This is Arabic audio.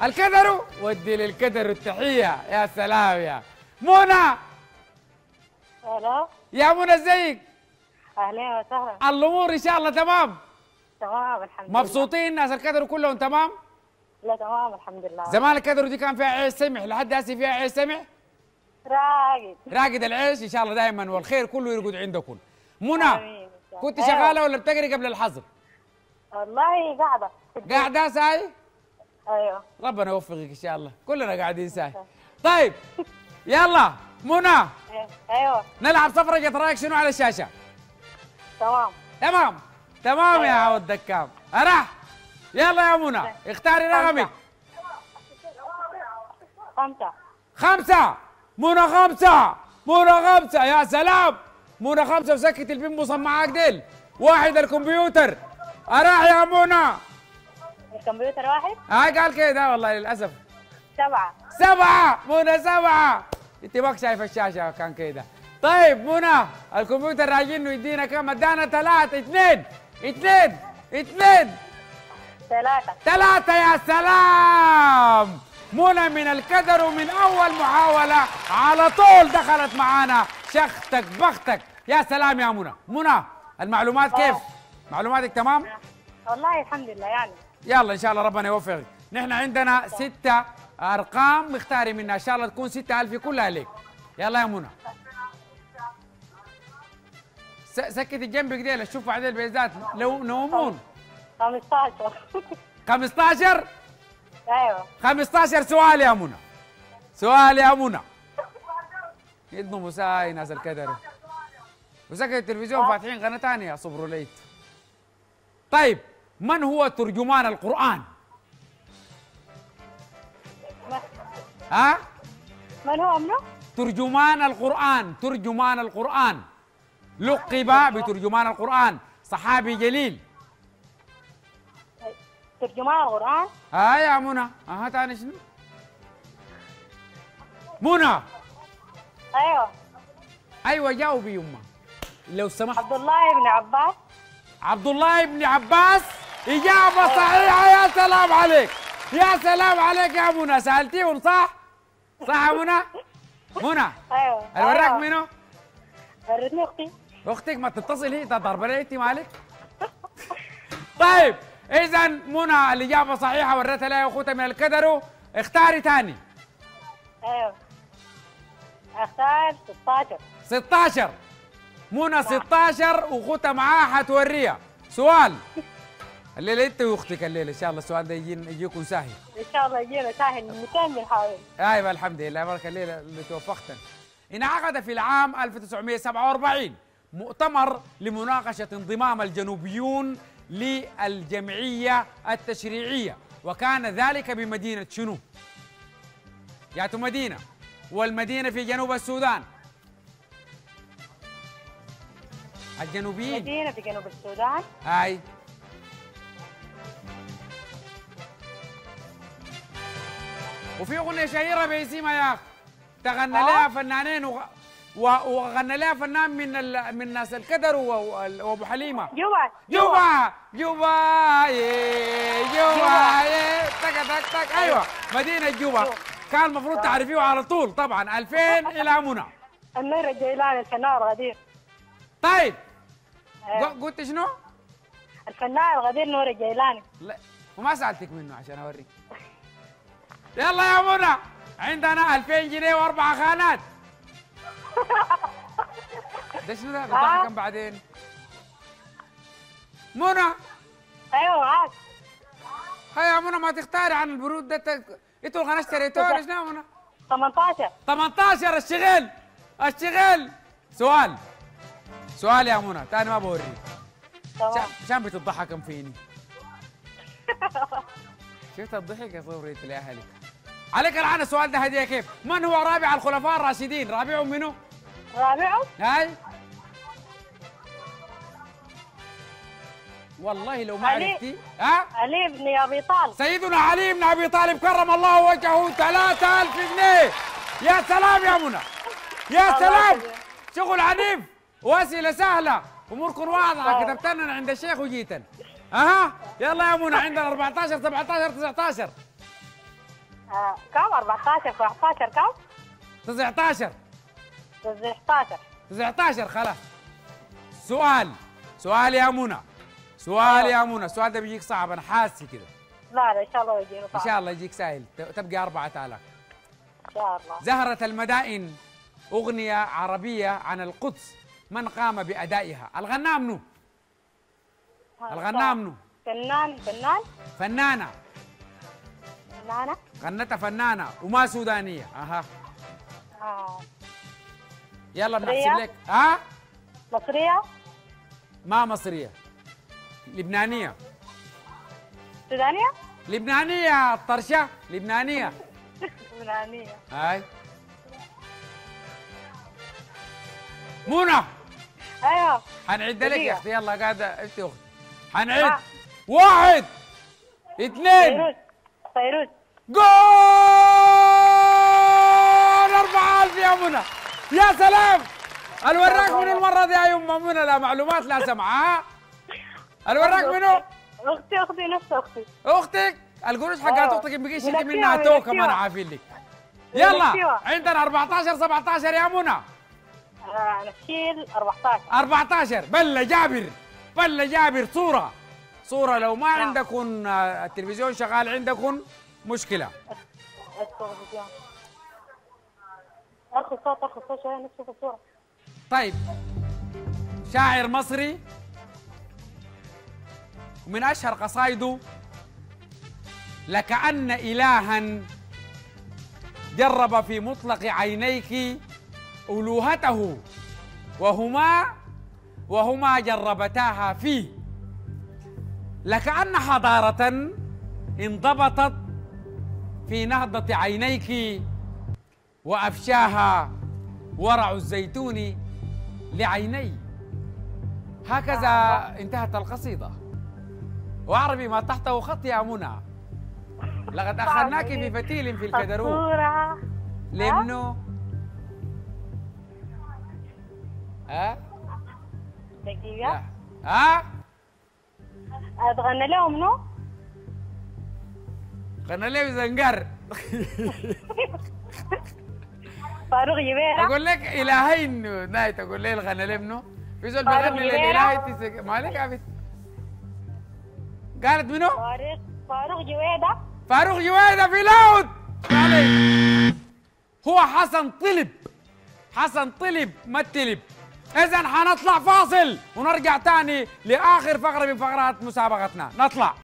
الكدر ودي للكدر التحية. يا سلام يا منى. الو. يا منى ازيك؟ اهلا وسهلا. الامور ان شاء الله تمام؟ تمام الحمد لله. مبسوطين ناس الكدر كلهم تمام؟ لا تمام الحمد لله. زمان الكدر دي كان فيها عيش سمح، لحد هسه فيها عيش سمح؟ راقد. راقد العيش ان شاء الله دائما، والخير كله يرقد عندكم. منى آمين. كنت أيوة. شغاله ولا بتقري قبل الحظر؟ والله قاعده. قاعده ساي؟ ايوه. ربنا يوفقك ان شاء الله، كلنا قاعدين ساي. طيب يلا منى ايوه نلعب صفرة رايك شنو على الشاشه؟ تمام. تمام تمام يا عود دكام. راح يلا يا منى اختاري رقمك. 5. 5. منى 5. منى 5. يا سلام. منى 5 وسكت البين مصمعاك ديل. 1 الكمبيوتر. راح يا منى. الكمبيوتر 1. قال كده والله للاسف. 7. 7. منى 7. انت ما شايف الشاشه كان كده. طيب منى الكمبيوتر راجينه يدينا كم؟ ادانا 3 2 2 2 3. يا سلام. منى من الكدر ومن اول محاوله على طول دخلت معانا. شختك بختك. يا سلام يا منى. منى المعلومات كيف؟ معلوماتك تمام؟ والله الحمد لله يعني. يلا ان شاء الله ربنا يوفقك. نحن عندنا 6 ارقام مختاري منها، ان شاء الله تكون 6000 كلها لك. يلا يا منى سكت جنبك ديل شوف بعدين البيزات لو نومون. 15. 15. ايوه 15 سؤال يا منى. سؤال يا منى. يدنوا مساي ناس الكدر وسكت التلفزيون فاتحين قناه ثانيه صبروا ليت. طيب من هو ترجمان القرآن؟ ها؟ من هو منه؟ ترجمان القرآن. ترجمان القرآن لقب بترجمان القرآن، صحابي جليل. ترجمان القرآن. يا منى تاني شنو؟ منى. ايوه جاوبي يما لو سمحت. عبد الله بن عباس. عبد الله بن عباس إجابة صحيحة. يا سلام عليك. يا سلام عليك يا منى. سألتيهم صح؟ صح يا منى؟ منى ايوه الوراك منو؟ ورتني اختي. اختك ما تتصل هي ضربة لي انت مالك؟ طيب اذا منى الاجابة صحيحة وريتها لها اخوتها من الكدر. اختاري ثاني. ايوه اختار 16. 16. منى 16 واخوتها معاها حتوريها سؤال. الليلة انت واختك الليلة ان شاء الله السؤال ده يجيكم سهل. ان شاء الله يجينا سهل 200 بنحاول. ايوه الحمد لله بارك الليلة اللي توفقتن. انعقد في العام 1947 مؤتمر لمناقشة انضمام الجنوبيون للجمعية التشريعية، وكان ذلك بمدينة شنو؟ ياتوا مدينة، والمدينة في جنوب السودان. الجنوبيين مدينة في جنوب السودان. هاي وفي أغنية شهيرة باسمها يا أخ تغنى لها فنانين وغنى لها فنان من ناس الكدر وابو حليمه. جوا تك تك تك. ايوه مدينه جوا. كان المفروض تعرفيه على طول طبعا. 2000 الى منى. النور الجيلاني الفنان الغدير. طيب قلت شنو؟ الفنان الغدير نور الجيلاني. لا وما سالتك منه عشان اوريك. يلا يا منى عندنا 2000 جنيه واربع خانات. ده شنو ده؟ بضحك كم بعدين؟ منى. ايوه معاك. هيا يا منى ما تختاري عن البرود ده. انتوا الغنى اشتريتوه ولا شنو يا منى؟ 18. 18 الشغل. الشغل. سؤال يا منى تاني ما بوريك. عشان بتضحكم فيني. شفت الضحك يا صوري لاهلك. عليك الآن السؤال ده هدية كيف؟ من هو رابع الخلفاء الراشدين؟ رابعهم منو؟ رابعهم؟ هاي والله لو ما عرفتي. علي بن ابي طالب. سيدنا علي بن ابي طالب كرم الله وجهه. 3000 جنيه. يا سلام يا منى. يا سلام. شغل عنيف واسئله سهله اموركم واضحه. كتبت لنا عند الشيخ وجيتن. يلا يا منى عندنا 14 17 19. كم 14 15 كم 19 19 19 خلاص. سؤال يا منى، سؤال يا منى، السؤال ده بيجيك صعب انا حاسس كده. لا ان شاء الله يجينا ان شاء الله يجيك سهل، تبقى 4000. ان شاء الله. زهرة المدائن أغنية عربية عن القدس، من قام بأدائها؟ الغناء منو؟ الغناء منو؟ فنان فنانة فنانة غنتها فنانة وما سودانية. اها يلا بنحسب مصرية؟ لك. مصرية ما مصرية، لبنانية. سودانية لبنانية الطرشة، لبنانية. لبنانية. هاي منى. ايوه حنعد لك يا دقيقة. اختي، يلا قاعدة انت اختي. حنعد 1 2 فيروز جول 4000 يا منى. يا سلام. الوراك منو المرة دي يا يما منى؟ لا معلومات لا سمعة. الوراك منو؟ اختي نفس اختي. اختك. القروش حقت اختك بقي شيلي منها من توكه، ما السيوة. انا عارفين لك. يلا السيوة. عندنا 14 17 يا منى. نشيل 14. 14 بلا جابر صورة لو ما عندكم التلفزيون شغال عندكم مشكلة. التلفزيون ارخي الصوت شوية نشوف الصورة. طيب، شاعر مصري ومن أشهر قصائده لكأن إلها جرب في مطلق عينيك ألوهته وهما جربتاها فيه، لكأن حضارة انضبطت في نهضة عينيك وأفشاها ورع الزيتون لعيني. هكذا انتهت القصيدة. وعربي ما تحته خط يا منى. لقد أخذناك في فتيل في الكدرون. الصورة لمنو؟ دقيقة. اتغنى لهم منو؟ غنى لي زنقر. فاروق جبيرة. اقول لك الهين نايت، اقول لي الغنى لي منو؟ في زول بيغني للالهي مالك عبيد. قالت منو؟ فاروق جويدة. فاروق جويدة في لاود. هو حسن طلب ما التلب. إذا حنطلع فاصل ونرجع تاني لآخر فقرة من فقرات مسابقتنا. نطلع.